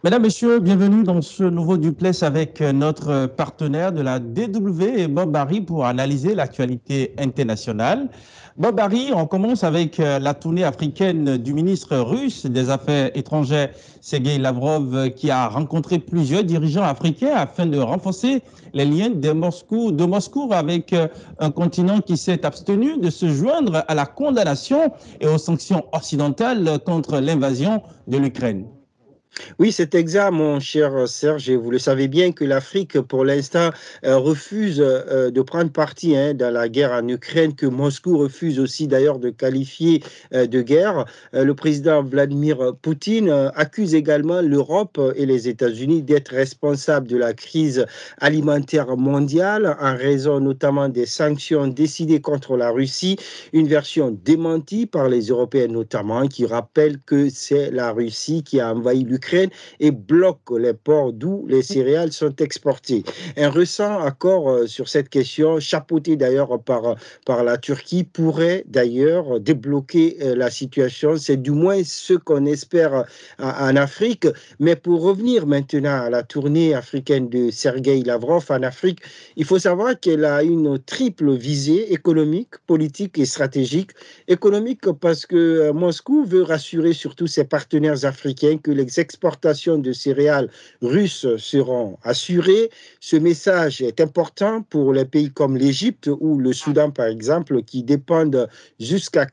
Mesdames, Messieurs, bienvenue dans ce nouveau duplex avec notre partenaire de la DW, Bob Barry, pour analyser l'actualité internationale. Bob Barry, on commence avec la tournée africaine du ministre russe des Affaires étrangères, Sergei Lavrov, qui a rencontré plusieurs dirigeants africains afin de renforcer les liens de Moscou avec un continent qui s'est abstenu de se joindre à la condamnation et aux sanctions occidentales contre l'invasion de l'Ukraine. Oui, c'est exact, mon cher Serge. Vous le savez bien que l'Afrique, pour l'instant, refuse de prendre parti dans la guerre en Ukraine, que Moscou refuse aussi d'ailleurs de qualifier de guerre. Le président Vladimir Poutine accuse également l'Europe et les États-Unis d'être responsables de la crise alimentaire mondiale en raison notamment des sanctions décidées contre la Russie, une version démentie par les Européens notamment, qui rappelle que c'est la Russie qui a envahi l'Ukraine et bloque les ports d'où les céréales sont exportées. Un récent accord sur cette question, chapeauté d'ailleurs par la Turquie, pourrait d'ailleurs débloquer la situation. C'est du moins ce qu'on espère en Afrique. Mais pour revenir maintenant à la tournée africaine de Sergei Lavrov en Afrique, il faut savoir qu'elle a une triple visée économique, politique et stratégique. Économique parce que Moscou veut rassurer surtout ses partenaires africains que les exportations de céréales russes seront assurées. Ce message est important pour les pays comme l'Égypte ou le Soudan, par exemple, qui dépendent jusqu'à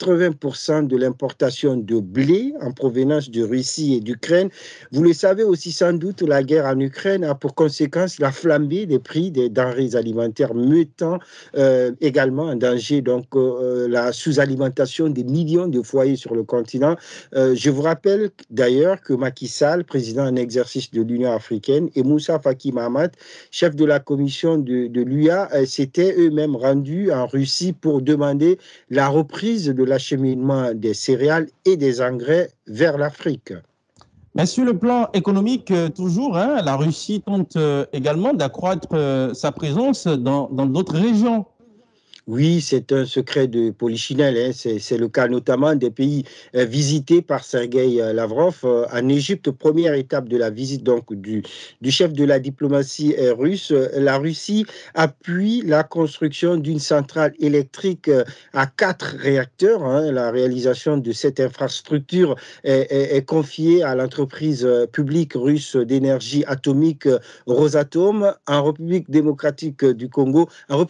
80% de l'importation de blé en provenance de Russie et d'Ukraine. Vous le savez aussi sans doute, la guerre en Ukraine a pour conséquence la flambée des prix des denrées alimentaires, mettant également en danger la sous-alimentation des millions de foyers sur le continent. Je vous rappelle d'ailleurs que Macky Sall, président en exercice de l'Union africaine, et Moussa Faki Mahamat, chef de la commission de l'UA, s'étaient eux-mêmes rendus en Russie pour demander la reprise de l'acheminement des céréales et des engrais vers l'Afrique. Mais sur le plan économique, toujours, la Russie tente également d'accroître sa présence dans d'autres régions. Oui, c'est un secret de polichinelle. C'est le cas notamment des pays visités par Sergei Lavrov. En Égypte, première étape de la visite du chef de la diplomatie russe, la Russie appuie la construction d'une centrale électrique à 4 réacteurs. La réalisation de cette infrastructure est confiée à l'entreprise publique russe d'énergie atomique Rosatom. En République démocratique du Congo,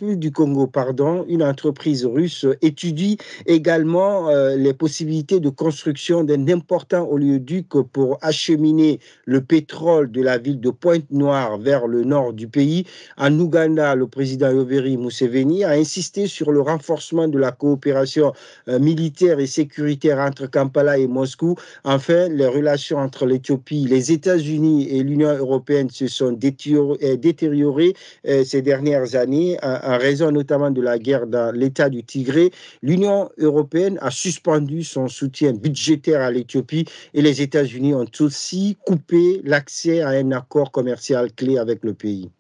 pardon, une entreprise russe étudie également les possibilités de construction d'un important oléoduc pour acheminer le pétrole de la ville de Pointe-Noire vers le nord du pays. En Ouganda, le président Yoweri Museveni a insisté sur le renforcement de la coopération militaire et sécuritaire entre Kampala et Moscou. Enfin, les relations entre l'Éthiopie, les États-Unis et l'Union européenne se sont détériorées ces dernières années en raison notamment de la guerre dans l'État du Tigré. L'Union européenne a suspendu son soutien budgétaire à l'Éthiopie et les États-Unis ont aussi coupé l'accès à un accord commercial clé avec le pays.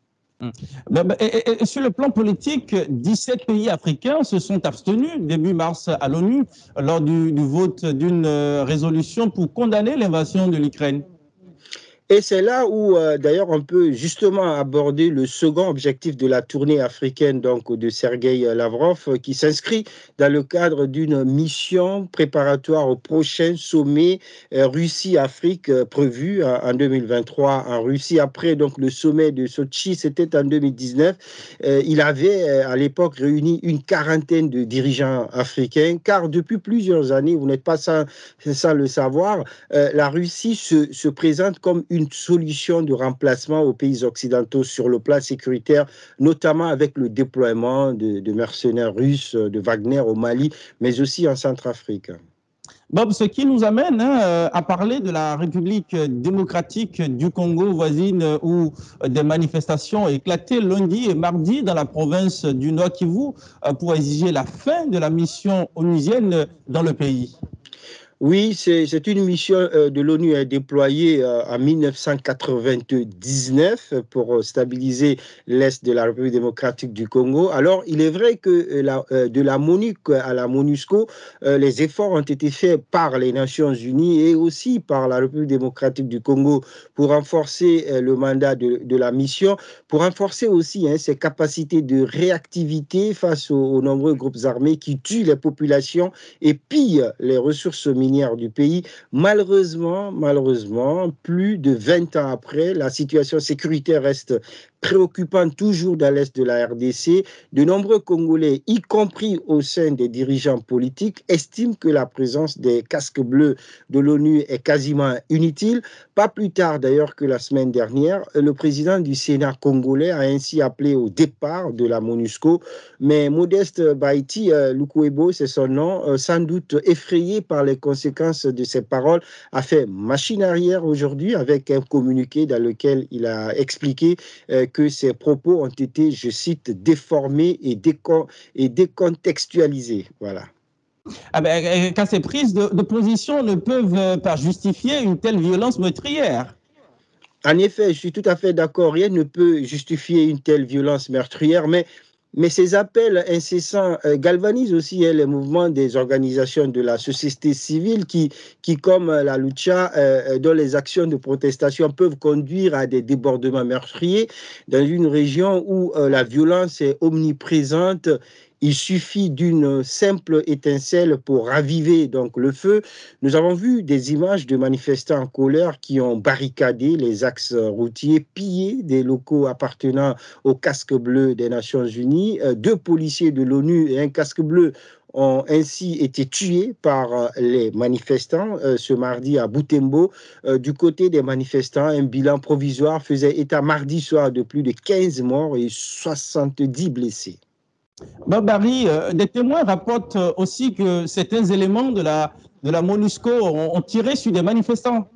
Et sur le plan politique, 17 pays africains se sont abstenus début mars à l'ONU lors du vote d'une résolution pour condamner l'invasion de l'Ukraine. Et c'est là où, d'ailleurs, on peut justement aborder le second objectif de la tournée africaine de Sergei Lavrov, qui s'inscrit dans le cadre d'une mission préparatoire au prochain sommet Russie-Afrique prévu en 2023 en Russie. Après le sommet de Sochi, c'était en 2019. Il avait à l'époque réuni une quarantaine de dirigeants africains, car depuis plusieurs années, vous n'êtes pas sans le savoir, la Russie se présente comme une solution de remplacement aux pays occidentaux sur le plan sécuritaire, notamment avec le déploiement de mercenaires russes, de Wagner au Mali, mais aussi en Centrafrique. Bob, ce qui nous amène à parler de la République démocratique du Congo voisine où des manifestations ont éclaté lundi et mardi dans la province du Nord Kivu pour exiger la fin de la mission onusienne dans le pays. Oui, c'est une mission de l'ONU déployée en 1999 pour stabiliser l'Est de la République démocratique du Congo. Alors, il est vrai que de la MONUC à la MONUSCO, les efforts ont été faits par les Nations Unies et aussi par la République démocratique du Congo pour renforcer le mandat de la mission, pour renforcer aussi ses capacités de réactivité face aux nombreux groupes armés qui tuent les populations et pillent les ressources minières du pays. Malheureusement, plus de 20 ans après, la situation sécuritaire reste préoccupante toujours dans l'Est de la RDC. De nombreux Congolais, y compris au sein des dirigeants politiques, estiment que la présence des casques bleus de l'ONU est quasiment inutile. Pas plus tard d'ailleurs que la semaine dernière, le président du Sénat congolais a ainsi appelé au départ de la MONUSCO. Mais Modeste Baïti Lukwebo, c'est son nom, sans doute effrayé par les conséquences de ses paroles, a fait machine arrière aujourd'hui avec un communiqué dans lequel il a expliqué que ses propos ont été, je cite, déformés et décontextualisés. Voilà. Ah ben, quand ces prises de position ne peuvent pas justifier une telle violence meurtrière. En effet, je suis tout à fait d'accord. Rien ne peut justifier une telle violence meurtrière, mais ces appels incessants galvanisent aussi les mouvements des organisations de la société civile qui comme la Lucha, dont les actions de protestation peuvent conduire à des débordements meurtriers dans une région où la violence est omniprésente. Il suffit d'une simple étincelle pour raviver donc le feu. Nous avons vu des images de manifestants en colère qui ont barricadé les axes routiers, pillé des locaux appartenant au casque bleu des Nations Unies. Deux policiers de l'ONU et un casque bleu ont ainsi été tués par les manifestants ce mardi à Butembo. Du côté des manifestants, un bilan provisoire faisait état mardi soir de plus de 15 morts et 70 blessés. Barry, des témoins rapportent aussi que certains éléments de la MONUSCO ont tiré sur des manifestants.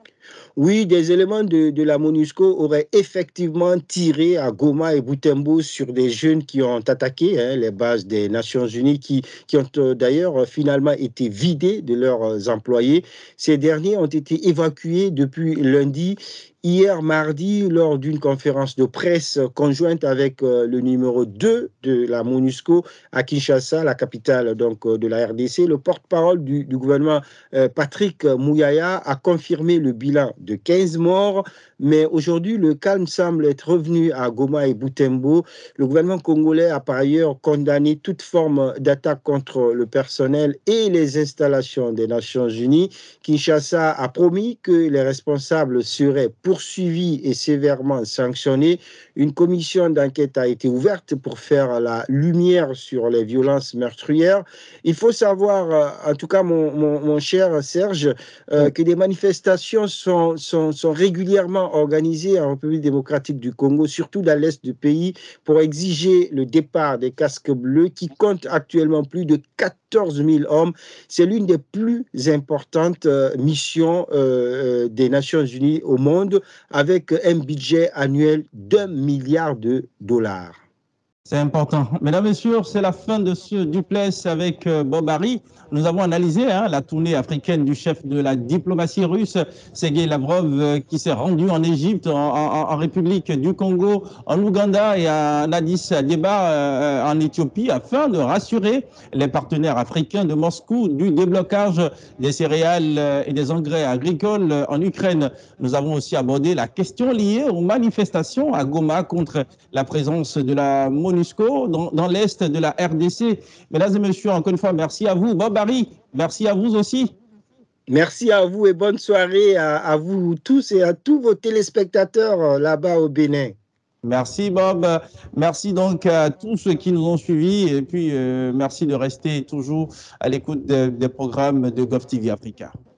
Oui, des éléments de la MONUSCO auraient effectivement tiré à Goma et Butembo sur des jeunes qui ont attaqué les bases des Nations Unies, qui ont d'ailleurs finalement été vidés de leurs employés. Ces derniers ont été évacués depuis lundi. Hier mardi, lors d'une conférence de presse conjointe avec le numéro 2 de la MONUSCO à Kinshasa, la capitale donc, de la RDC, le porte-parole du gouvernement Patrick Mouyaya a confirmé le bilan de 15 morts, mais aujourd'hui le calme semble être revenu à Goma et Butembo. Le gouvernement congolais a par ailleurs condamné toute forme d'attaque contre le personnel et les installations des Nations Unies. Kinshasa a promis que les responsables seraient poursuivis et sévèrement sanctionnés. Une commission d'enquête a été ouverte pour faire la lumière sur les violences meurtrières. Il faut savoir, en tout cas mon cher Serge, que des manifestations sont régulièrement organisées en République démocratique du Congo, surtout dans l'est du pays, pour exiger le départ des casques bleus qui comptent actuellement plus de 14 000 hommes. C'est l'une des plus importantes missions des Nations Unies au monde, avec un budget annuel d'1 milliard de dollars. C'est important. Mesdames, Messieurs, c'est la fin de ce duplex avec Bob Harry. Nous avons analysé la tournée africaine du chef de la diplomatie russe, Sergei Lavrov, qui s'est rendu en Égypte, en République du Congo, en Ouganda et à Addis Abeba, en Éthiopie, afin de rassurer les partenaires africains de Moscou du déblocage des céréales et des engrais agricoles en Ukraine. Nous avons aussi abordé la question liée aux manifestations à Goma contre la présence de la MONUSCO dans l'Est de la RDC. Mesdames et messieurs, encore une fois, merci à vous. Bob Harry, merci à vous aussi. Merci à vous et bonne soirée à vous tous et à tous vos téléspectateurs là-bas au Bénin. Merci Bob, merci donc à tous ceux qui nous ont suivis et puis merci de rester toujours à l'écoute des programmes de GovTV Africa.